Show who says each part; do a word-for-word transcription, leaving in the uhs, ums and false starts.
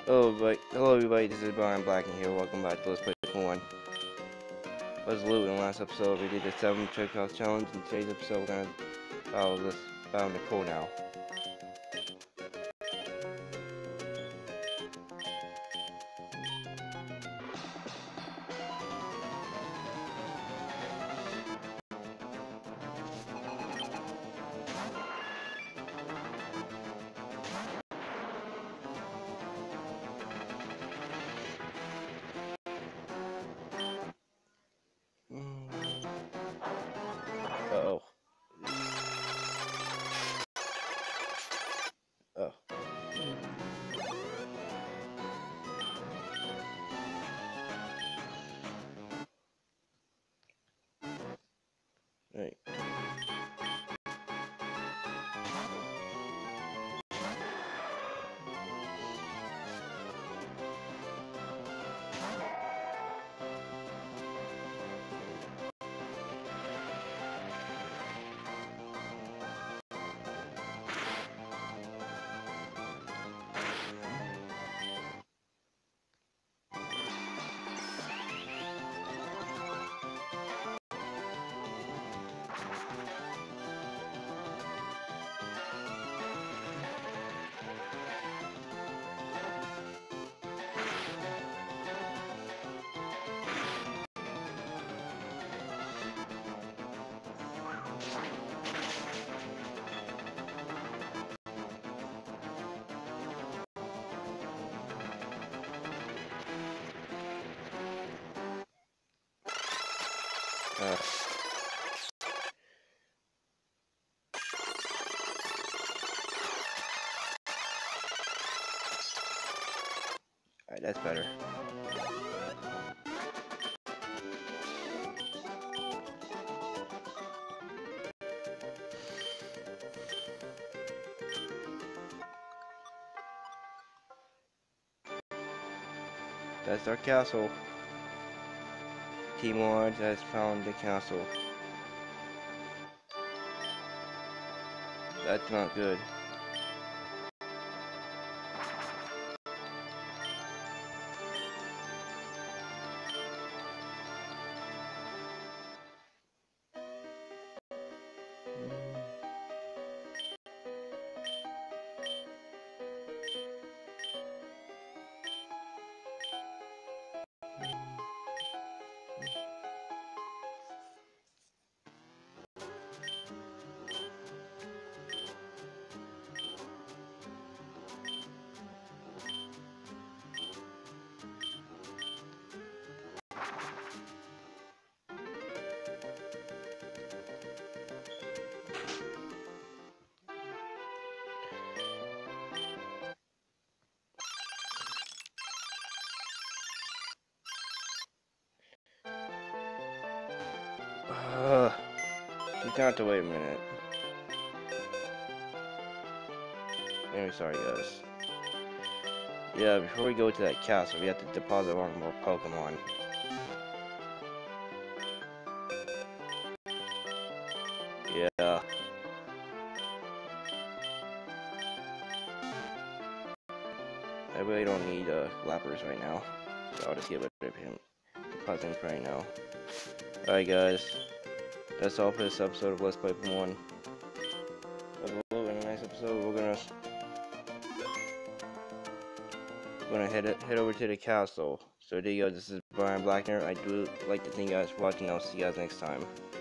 Speaker 1: Hello everybody, hello everybody, this is Brian Black and here, welcome back to Let's Play one. Resolute. In the last episode we did the seven trick house challenge. In today's episode we're gonna follow this follow Nicole now. Uh-oh. Oh. Right. Uh. Alright, that's better. That's our castle. Team Mirage has found the castle. That's not good. Uh, you got to wait a minute. Anyway, sorry guys. Yeah, before we go to that castle, we have to deposit one more Pokemon. Yeah. I really don't need uh, Lappers right now, so I'll just get rid of him. Deposit him right now. Alright guys, that's all for this episode of Let's Play one. In the next episode, we're gonna we're gonna head head over to the castle. So there you go. This is Brian Blackner. I do like to thank you guys for watching. I'll see you guys next time.